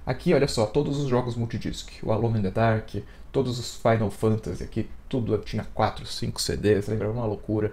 Aqui, olha só, todos os jogos multidisc, o Alone in the Dark, todos os Final Fantasy aqui, tudo tinha 4, 5 CDs, lembra? Uma loucura.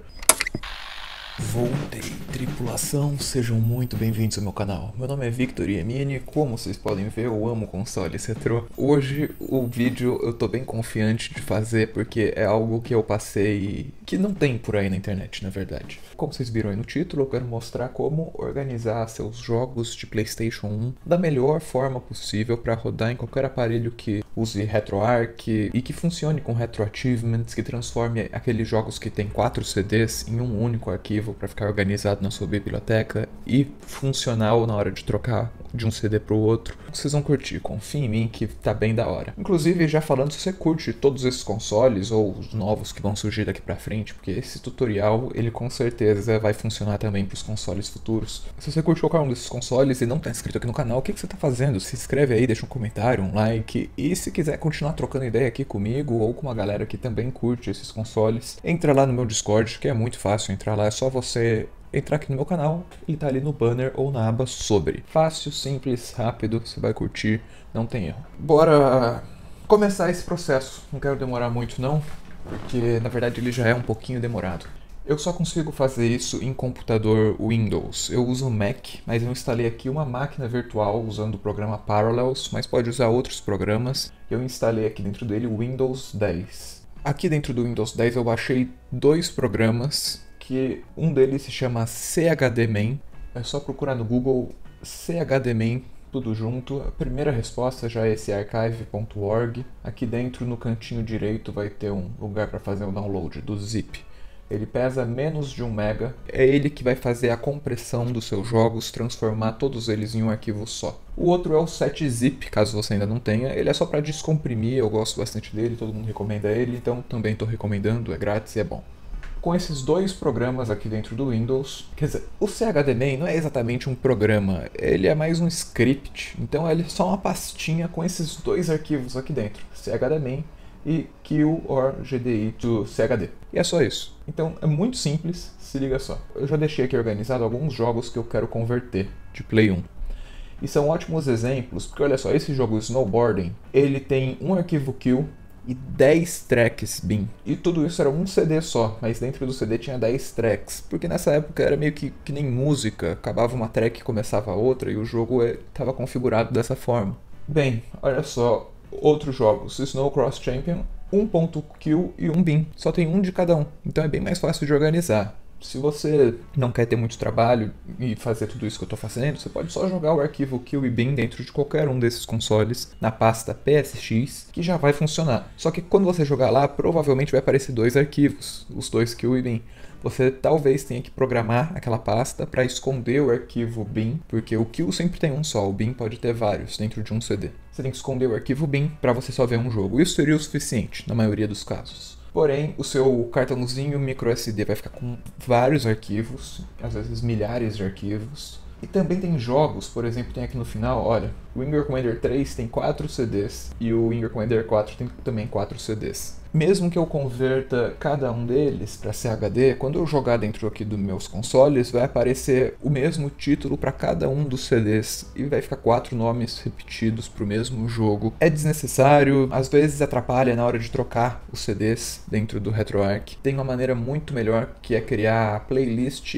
Voltei, tripulação, sejam muito bem-vindos ao meu canal. Meu nome é Victor Iemini, como vocês podem ver, eu amo consoles retrô. Hoje o vídeo eu tô bem confiante de fazer porque é algo que eu passei que não tem por aí na internet, na verdade. Como vocês viram aí no título, eu quero mostrar como organizar seus jogos de PlayStation 1 da melhor forma possível para rodar em qualquer aparelho que use RetroArch e que funcione com RetroAchievements, que transforme aqueles jogos que tem 4 CDs em um único arquivo para ficar organizado na sua biblioteca e funcional na hora de trocar de um CD para o outro. Vocês vão curtir, confia em mim que tá bem da hora. Inclusive, já falando, se você curte todos esses consoles ou os novos que vão surgir daqui pra frente, porque esse tutorial, ele com certeza vai funcionar também para os consoles futuros. Se você curte qualquer um desses consoles e não tá inscrito aqui no canal, o que você tá fazendo? Se inscreve aí, deixa um comentário, um like, e se quiser continuar trocando ideia aqui comigo ou com uma galera que também curte esses consoles, entra lá no meu Discord, que é muito fácil entrar lá, é só você entrar aqui no meu canal, ele tá ali no banner ou na aba sobre. Fácil, simples, rápido, você vai curtir, não tem erro. Bora começar esse processo, não quero demorar muito não, porque na verdade ele já é um pouquinho demorado. Eu só consigo fazer isso em computador Windows. Eu uso Mac, mas eu instalei aqui uma máquina virtual usando o programa Parallels, mas pode usar outros programas. Eu instalei aqui dentro dele o Windows 10. Aqui dentro do Windows 10 eu baixei dois programas, que um deles se chama CHDMain. É só procurar no Google CHDMain, tudo junto. A primeira resposta já é esse archive.org. Aqui dentro no cantinho direito vai ter um lugar para fazer o download do zip. Ele pesa menos de 1 mega, é ele que vai fazer a compressão dos seus jogos, transformar todos eles em um arquivo só. O outro é o 7-zip, caso você ainda não tenha, ele é só para descomprimir, eu gosto bastante dele, todo mundo recomenda ele, então também estou recomendando, é grátis e é bom. Com esses dois programas aqui dentro do Windows, quer dizer, o CHDMain não é exatamente um programa, ele é mais um script, então ele é só uma pastinha com esses dois arquivos aqui dentro, CHDMain e kill or GDI to CHD. E é só isso. Então é muito simples, se liga só. Eu já deixei aqui organizado alguns jogos que eu quero converter de Play 1. E são ótimos exemplos, porque olha só, esse jogo Snowboarding, ele tem um arquivo kill e 10 tracks bin. E tudo isso era um CD só, mas dentro do CD tinha 10 tracks, porque nessa época era meio que nem música, acabava uma track e começava a outra, e o jogo estava configurado dessa forma. Bem, olha só, outros jogos, Snow Cross Champion, um ponto kill e um bin, só tem um de cada um, então é bem mais fácil de organizar. Se você não quer ter muito trabalho e fazer tudo isso que eu estou fazendo, você pode só jogar o arquivo kill e bin dentro de qualquer um desses consoles na pasta PSX, que já vai funcionar. Só que quando você jogar lá, provavelmente vai aparecer dois arquivos, os dois kill e bin. Você talvez tenha que programar aquela pasta para esconder o arquivo bin, porque o kill sempre tem um só, o bin pode ter vários dentro de um CD. Você tem que esconder o arquivo bin para você só ver um jogo. Isso seria o suficiente, na maioria dos casos. Porém, o seu cartãozinho microSD vai ficar com vários arquivos, às vezes milhares de arquivos. E também tem jogos, por exemplo, tem aqui no final, olha, o Wing Commander 3 tem 4 CDs e o Wing Commander 4 tem também 4 CDs. Mesmo que eu converta cada um deles para CHD, quando eu jogar dentro aqui dos meus consoles, vai aparecer o mesmo título para cada um dos CDs e vai ficar 4 nomes repetidos para o mesmo jogo. É desnecessário, às vezes atrapalha na hora de trocar os CDs dentro do RetroArch. Tem uma maneira muito melhor, que é criar a playlist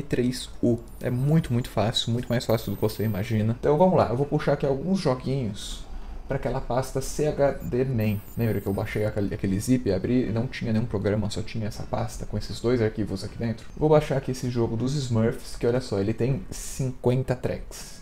M3U. É muito fácil, muito mais fácil do que você imagina. Então vamos lá, eu vou puxar aqui alguns joguinhos para aquela pasta CHDMain. Lembra que eu baixei aquele zip e abri e não tinha nenhum programa, só tinha essa pasta com esses dois arquivos aqui dentro? Vou baixar aqui esse jogo dos Smurfs, que olha só, ele tem 50 tracks.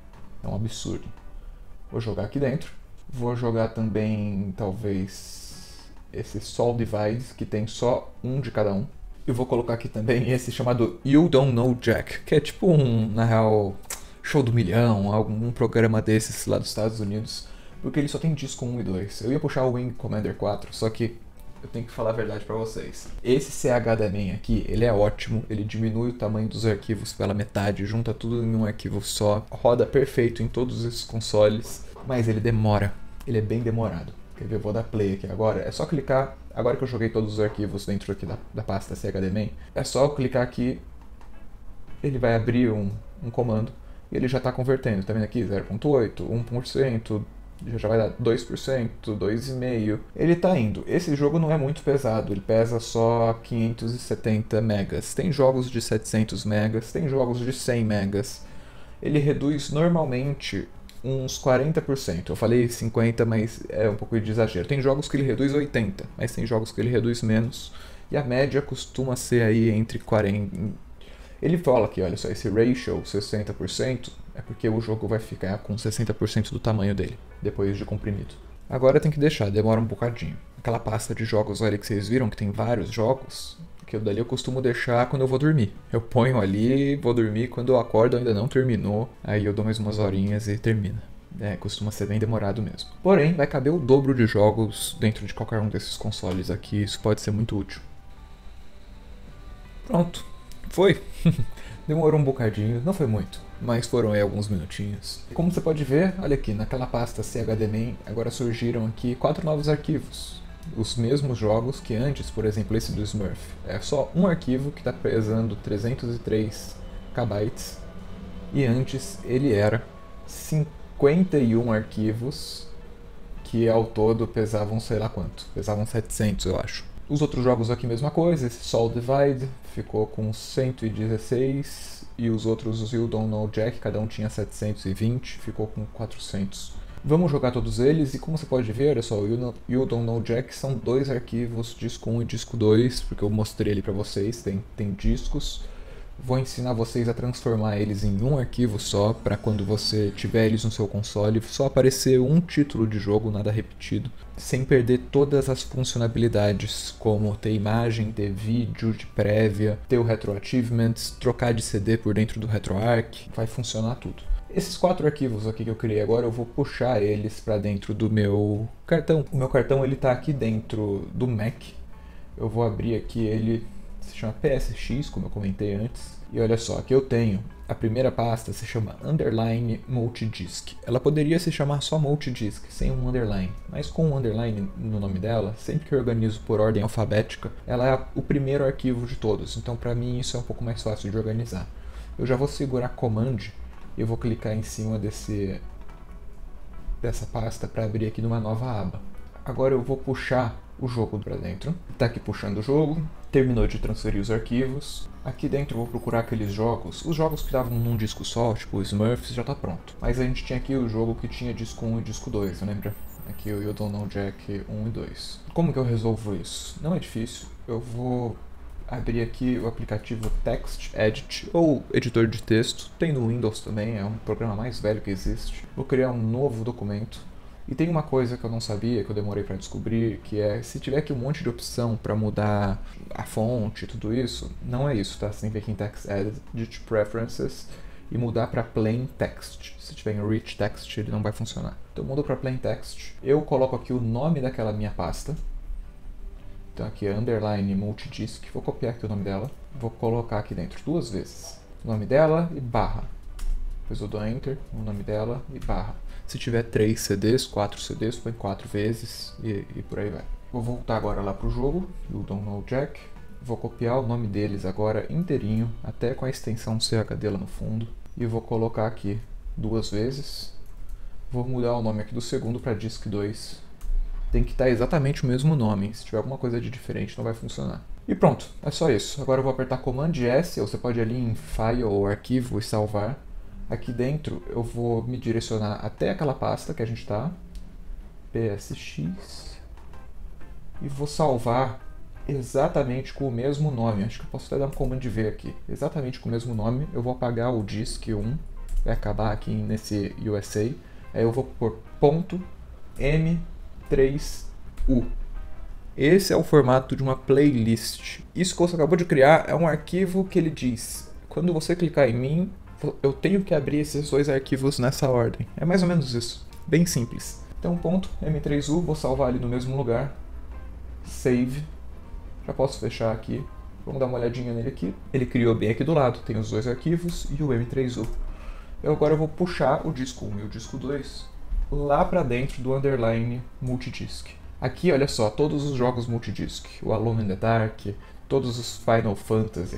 É um absurdo. Vou jogar aqui dentro. Vou jogar também, talvez, esse Soul Divides, que tem só um de cada um. E vou colocar aqui também esse chamado You Don't Know Jack, que é tipo na real, Show do Milhão, algum programa desses lá dos Estados Unidos, porque ele só tem disco 1 e 2. Eu ia puxar o Wing Commander 4, só que eu tenho que falar a verdade pra vocês. Esse CHDMain aqui, ele é ótimo, ele diminui o tamanho dos arquivos pela metade, junta tudo em um arquivo só, roda perfeito em todos esses consoles, mas ele demora, ele é bem demorado. Quer ver? Eu vou dar play aqui agora, é só clicar, agora que eu joguei todos os arquivos dentro aqui da pasta CHDMain, é só clicar aqui, ele vai abrir um comando, e ele já está convertendo. Tá vendo aqui? 0,8, 1%, já vai dar 2%, 2,5%. Ele está indo. Esse jogo não é muito pesado, ele pesa só 570 megas. Tem jogos de 700 megas, tem jogos de 100 megas. Ele reduz normalmente uns 40%. Eu falei 50%, mas é um pouco de exagero. Tem jogos que ele reduz 80%, mas tem jogos que ele reduz menos. E a média costuma ser aí entre 40%. Ele fala que, olha só, esse ratio, 60%, é porque o jogo vai ficar com 60% do tamanho dele, depois de comprimido. Agora tem que deixar, demora um bocadinho. Aquela pasta de jogos ali que vocês viram, que tem vários jogos, que dali eu costumo deixar quando eu vou dormir. Eu ponho ali, vou dormir, quando eu acordo ainda não terminou, aí eu dou mais umas horinhas e termina. Costuma ser bem demorado mesmo. Porém, vai caber o dobro de jogos dentro de qualquer um desses consoles aqui, isso pode ser muito útil. Pronto, foi. Demorou um bocadinho, não foi muito, mas foram aí alguns minutinhos. Como você pode ver, olha aqui, naquela pasta CHDMain, agora surgiram aqui 4 novos arquivos. Os mesmos jogos que antes, por exemplo, esse do Smurf. É só um arquivo que está pesando 303 KB, e antes ele era 51 arquivos, que ao todo pesavam sei lá quanto, pesavam 700 eu acho. Os outros jogos aqui mesma coisa, esse Soul Divide ficou com 116 e os outros, os You Don't Know Jack, cada um tinha 720, ficou com 400. Vamos jogar todos eles e como você pode ver, olha só, o You Don't Know Jack são 2 arquivos, disco 1 e disco 2, porque eu mostrei ali pra vocês, tem discos. Vou ensinar vocês a transformar eles em um arquivo só, para quando você tiver eles no seu console, só aparecer um título de jogo, nada repetido, sem perder todas as funcionalidades, como ter imagem, ter vídeo de prévia, ter o Retroachievements, trocar de CD por dentro do RetroArch, vai funcionar tudo. Esses 4 arquivos aqui que eu criei agora, eu vou puxar eles para dentro do meu cartão. O meu cartão ele está aqui dentro do Mac. Eu vou abrir aqui ele, se chama PSX, como eu comentei antes. E olha só, aqui eu tenho, a primeira pasta se chama Underline Multidisk. Ela poderia se chamar só Multidisk, sem um underline. Mas com um underline no nome dela, sempre que eu organizo por ordem alfabética, ela é o primeiro arquivo de todos. Então para mim isso é um pouco mais fácil de organizar. Eu já vou segurar Command e eu vou clicar em cima dessa pasta para abrir aqui numa nova aba. Agora eu vou puxar o jogo para dentro. Está aqui puxando o jogo, terminou de transferir os arquivos. Aqui dentro eu vou procurar aqueles jogos, os jogos que estavam num disco só, tipo o Smurfs, já está pronto. Mas a gente tinha aqui o jogo que tinha disco 1 e disco 2, lembra? Aqui o You Don't Know Jack 1 e 2. Como que eu resolvo isso? Não é difícil, eu vou abrir aqui o aplicativo TextEdit, ou editor de texto, tem no Windows também, é um programa mais velho que existe. Vou criar um novo documento. E tem uma coisa que eu não sabia, que eu demorei para descobrir, que é, se tiver aqui um monte de opção para mudar a fonte e tudo isso, não é isso, tá? Você tem que vir aqui em TextEdit Preferences e mudar para Plain Text. Se tiver em Rich Text, ele não vai funcionar. Então eu mudo para Plain Text, eu coloco aqui o nome daquela minha pasta. Então aqui é Underline Multidisk, vou copiar aqui o nome dela, vou colocar aqui dentro 2 vezes. O nome dela e barra. Depois eu dou Enter, o nome dela e barra. Se tiver 3 CDs, 4 CDs, põe 4 vezes e por aí vai. Vou voltar agora lá pro jogo, You Don't Know Jack. Vou copiar o nome deles agora inteirinho, até com a extensão CHD lá no fundo. E vou colocar aqui 2 vezes. Vou mudar o nome aqui do segundo para Disk 2. Tem que estar exatamente o mesmo nome, se tiver alguma coisa de diferente não vai funcionar. E pronto, é só isso. Agora eu vou apertar Command S, ou você pode ir ali em File ou Arquivo e salvar. Aqui dentro eu vou me direcionar até aquela pasta que a gente está, PSX, e vou salvar exatamente com o mesmo nome. Acho que eu posso até dar um Command V aqui. Exatamente com o mesmo nome, eu vou apagar o Disk 1, vai acabar aqui nesse USA, aí eu vou pôr .m3u. Esse é o formato de uma playlist. Isso que você acabou de criar é um arquivo que ele diz, quando você clicar em mim, eu tenho que abrir esses 2 arquivos nessa ordem. É mais ou menos isso. Bem simples. Então, .m3u, vou salvar ali no mesmo lugar. Save. Já posso fechar aqui. Vamos dar uma olhadinha nele aqui. Ele criou bem aqui do lado. Tem os 2 arquivos e o m3u. Eu agora vou puxar o disco 1 e o disco 2 lá para dentro do Underline Multidisk. Aqui, olha só, todos os jogos Multidisk. O Alone in the Dark, todos os Final Fantasy aqui,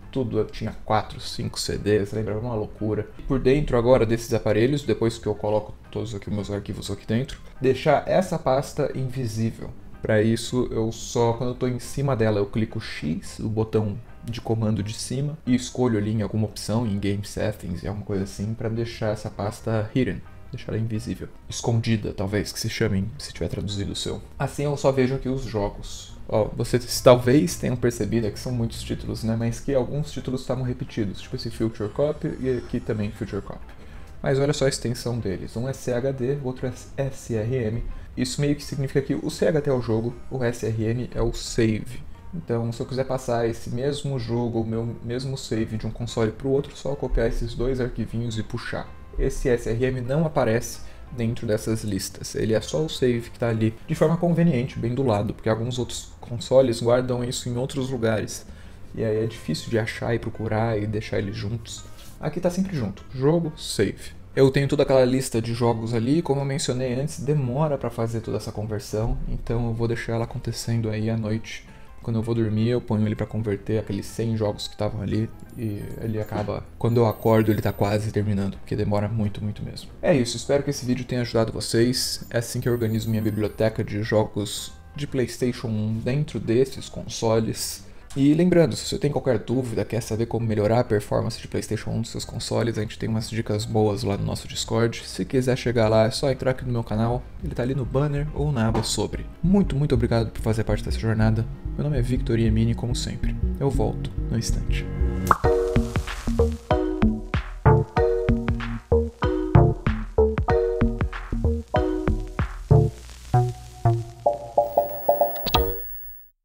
tudo tinha 4, 5 CDs, lembra? Era uma loucura. Por dentro agora desses aparelhos, depois que eu coloco todos aqui os meus arquivos aqui dentro, deixar essa pasta invisível. Para isso, eu só, quando eu estou em cima dela, eu clico X, o botão de comando de cima, e escolho ali em alguma opção, em Game Settings, alguma coisa assim, para deixar essa pasta hidden. Deixar ela invisível. Escondida, talvez, que se chamem, se tiver traduzido o seu. Assim eu só vejo aqui os jogos. Ó, vocês talvez tenham percebido que são muitos títulos, né? Mas que alguns títulos estavam repetidos. Tipo esse Future Cop e aqui também Future Cop. Mas olha só a extensão deles. Um é CHD, o outro é SRM. Isso meio que significa que o CHD é o jogo, o SRM é o save. Então, se eu quiser passar esse mesmo jogo, o meu mesmo save de um console para o outro, só copiar esses dois arquivinhos e puxar. Esse SRM não aparece dentro dessas listas, ele é só o save que está ali de forma conveniente, bem do lado, porque alguns outros consoles guardam isso em outros lugares, e aí é difícil de achar e procurar e deixar eles juntos. Aqui está sempre junto, jogo, save. Eu tenho toda aquela lista de jogos ali, como eu mencionei antes, demora para fazer toda essa conversão, então eu vou deixar ela acontecendo aí à noite. Quando eu vou dormir, eu ponho ele pra converter aqueles 100 jogos que estavam ali e ele acaba... Quando eu acordo, ele tá quase terminando, porque demora muito, muito mesmo. É isso, espero que esse vídeo tenha ajudado vocês. É assim que eu organizo minha biblioteca de jogos de PlayStation 1 dentro desses consoles. E lembrando, se você tem qualquer dúvida, quer saber como melhorar a performance de PlayStation 1 dos seus consoles, a gente tem umas dicas boas lá no nosso Discord. Se quiser chegar lá, é só entrar aqui no meu canal, ele tá ali no banner ou na aba sobre. Muito, muito obrigado por fazer parte dessa jornada. Meu nome é Victor Iemini, como sempre. Eu volto no instante.